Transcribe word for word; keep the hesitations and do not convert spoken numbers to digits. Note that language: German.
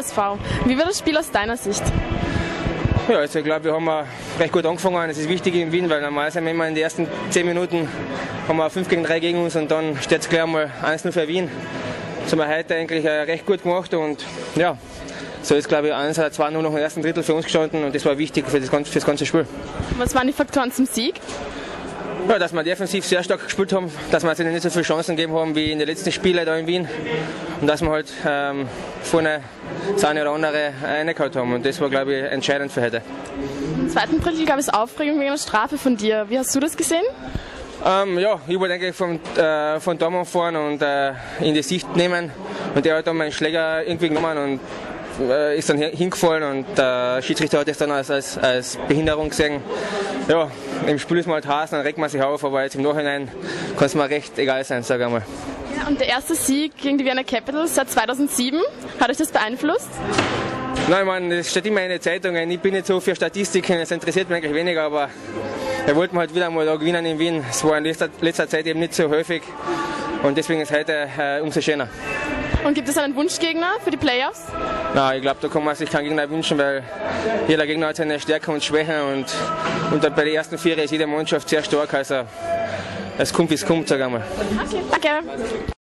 S V. Wie war das Spiel aus deiner Sicht? Ja, also ich glaube, wir haben recht gut angefangen. Es ist wichtig in Wien, weil normal sind wir immer in den ersten zehn Minuten haben wir fünf gegen drei gegen uns und dann steht es gleich einmal eins null für Wien. Das haben wir heute eigentlich recht gut gemacht und ja, so ist glaube ich eins oder zwei null noch im ersten Drittel für uns gestanden und das war wichtig für das ganze, für das ganze Spiel. Was waren die Faktoren zum Sieg? Ja, dass wir defensiv sehr stark gespielt haben, dass wir ihnen nicht so viele Chancen gegeben haben wie in den letzten Spielen da in Wien und dass wir halt ähm, vorne das eine oder andere reingehauen haben und das war glaube ich entscheidend für heute. Im zweiten Drittel gab es Aufregung wegen einer Strafe von dir. Wie hast du das gesehen? Ähm, ja, ich wollte eigentlich von, äh, von Dortmund fahren und äh, in die Sicht nehmen und der hat dann meinen Schläger irgendwie genommen und äh, ist dann hingefallen und der Schiedsrichter hat das dann als, als, als Behinderung gesehen. Ja, im Spiel ist man halt heiß, dann regt man sich auf, aber jetzt im Nachhinein kann es mir recht egal sein, sage ich mal. Ja, und der erste Sieg gegen die Vienna Capitals seit zweitausendsieben, hat euch das beeinflusst? Nein, ich meine, das steht immer in den Zeitungen, ich bin nicht so für Statistiken, das interessiert mich eigentlich weniger, aber wir wollten halt wieder mal da gewinnen in Wien. Es war in letzter, letzter Zeit eben nicht so häufig und deswegen ist heute äh, umso schöner. Und gibt es einen Wunschgegner für die Playoffs? Nein, ich glaube, da kann man sich keinen Gegner wünschen, weil jeder Gegner hat seine Stärken und Schwächen und, und bei den ersten vier ist jede Mannschaft sehr stark, also es kommt wie es kommt, sage ich mal. Okay, danke.